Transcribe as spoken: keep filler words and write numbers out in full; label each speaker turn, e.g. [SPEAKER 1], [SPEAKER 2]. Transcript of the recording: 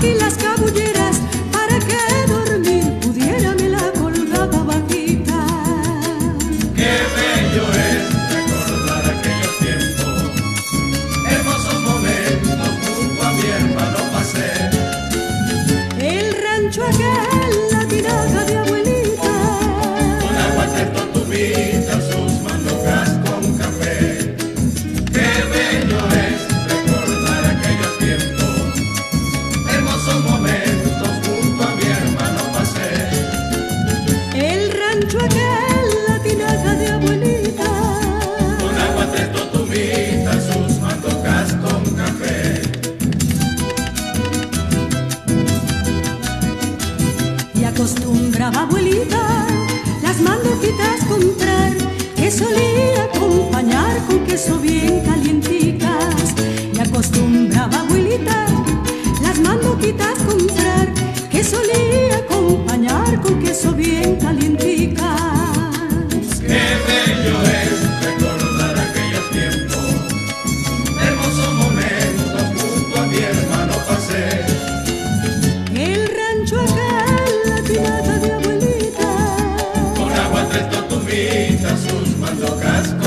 [SPEAKER 1] aquí las cabulleras, para que dormir pudiera me la colgaba bajita.
[SPEAKER 2] Qué bello es recordar aquellos tiempos, hermosos momentos junto a mi hermano pasé.
[SPEAKER 1] El rancho aquel, la tinaja de abuelita,
[SPEAKER 2] Con agua de tortumita, sus mandocas con café. Qué bello es recordar aquellos tiempos, hermosos momentos junto a mi hermano pasé.
[SPEAKER 1] el rancho aquel, la tinaja de abuelita,
[SPEAKER 2] Con agua de tortumita, sus mandocas con café.
[SPEAKER 1] y acostumbraba abuelita las mandoquitas comprar, que solía acompañar con queso bien calienticas. Y acostumbraba abuelita las mandoquitas comprar, que solía acompañar con queso bien calienticas.
[SPEAKER 2] Qué bello es recordar aquellos tiempos, hermosos momentos junto a mi hermano pasé.
[SPEAKER 1] El rancho aquel, la tinaja de abuelita,
[SPEAKER 2] Con agua tres tortumitas, sus mandocas